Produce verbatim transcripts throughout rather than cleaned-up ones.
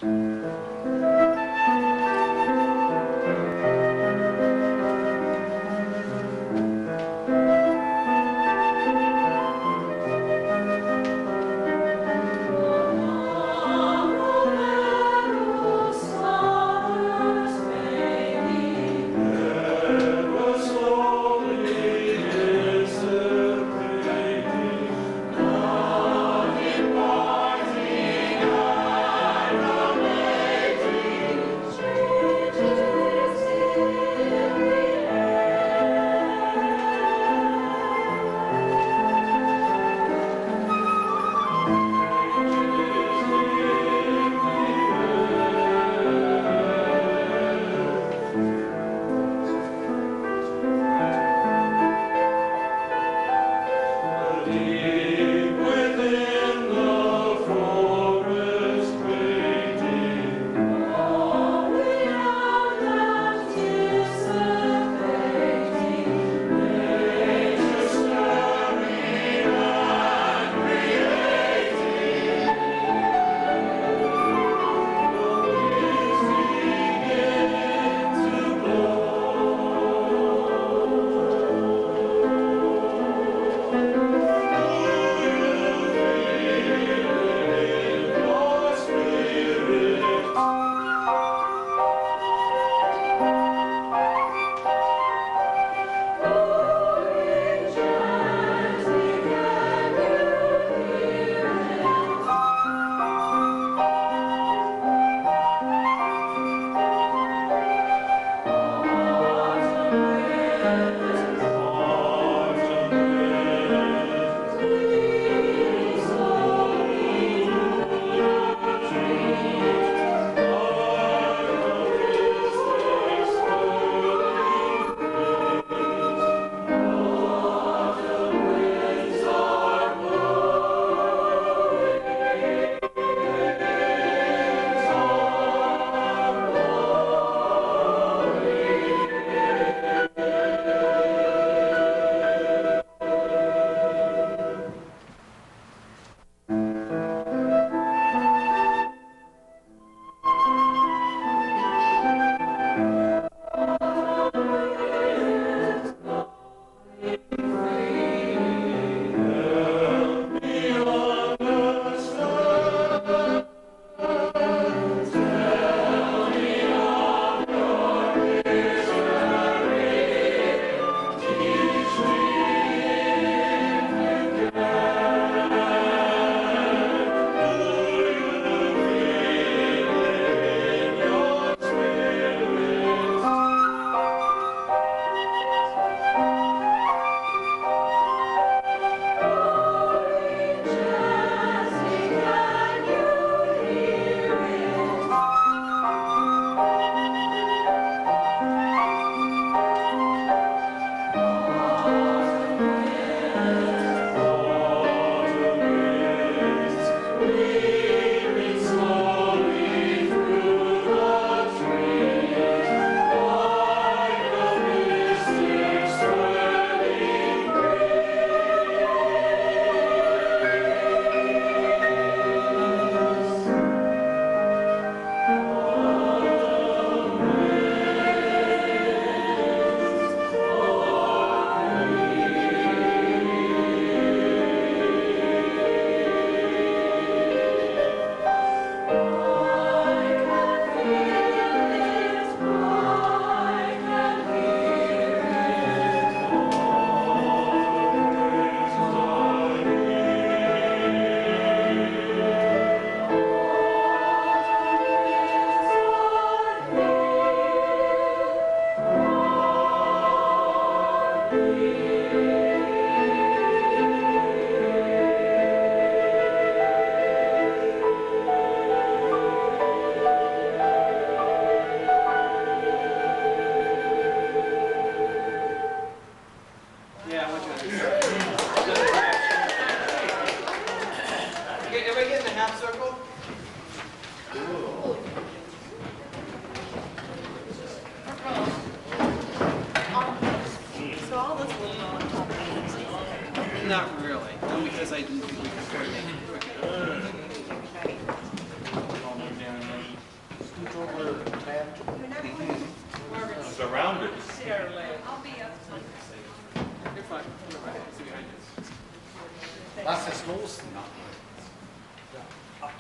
Now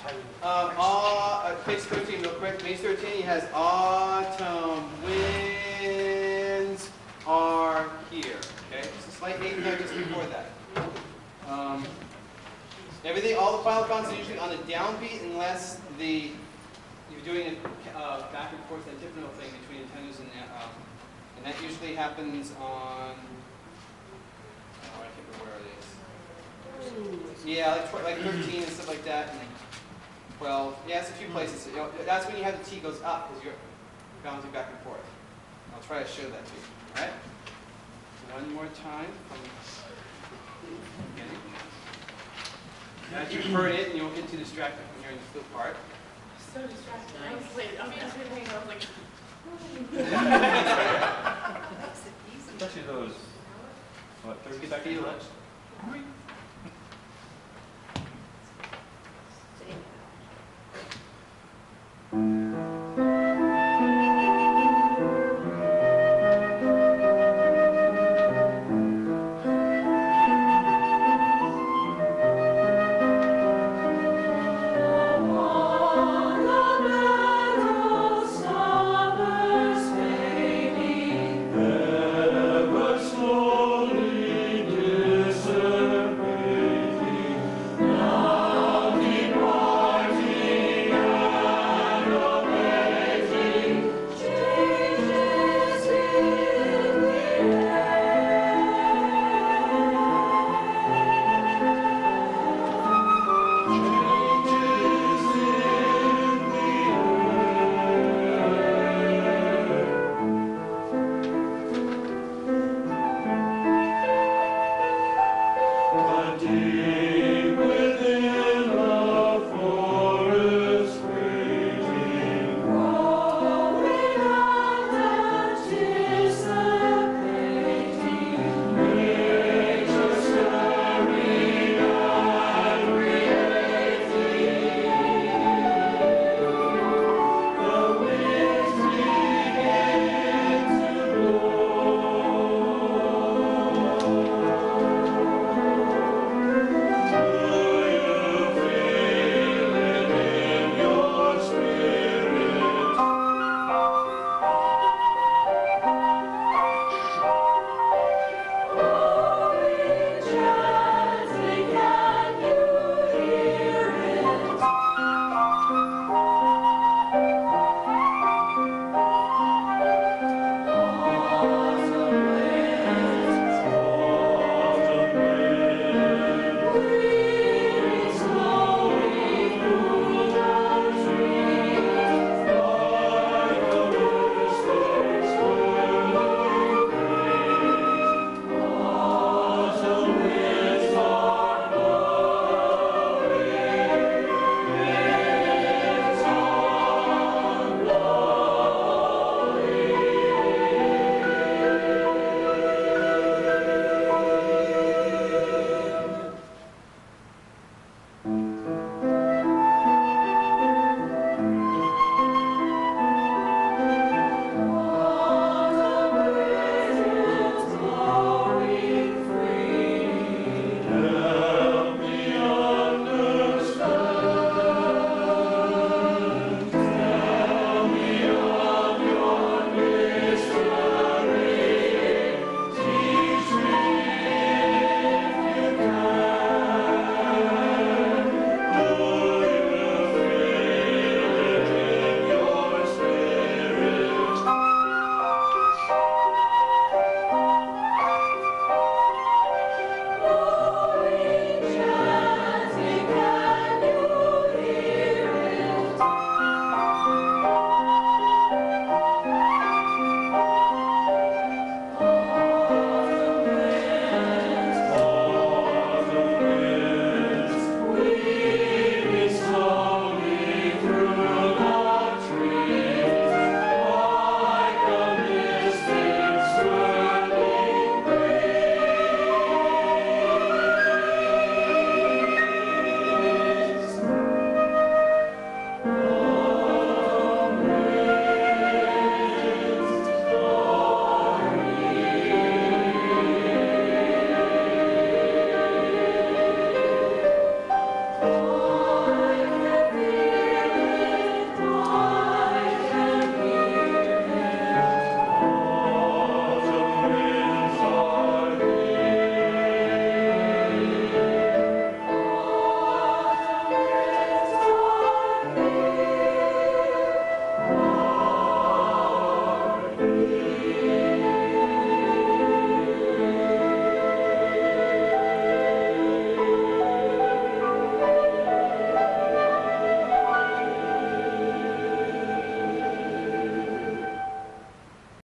Um, all, uh, page thirteen, real quick. Page thirteen, he has autumn winds are here. Okay, just a slight eight there just before that. Um, everything, all the final consonants are usually on the downbeat, unless the you're doing a uh, back and forth, a different thing between intendos and um, and that usually happens on. Oh, I can't remember where it is. Yeah, like like thirteen and stuff like that. And like, twelve, yeah, it's a few places. You know, that's when you have the T goes up, because you're bouncing back and forth. I'll try to show that to you. All right? One more time from the beginning. As you heard it, and you won't get too distracted from hearing the flute part. So distracted. I was like, I mean, everything, I was like, Especially those, what, thirty seconds? Feel it.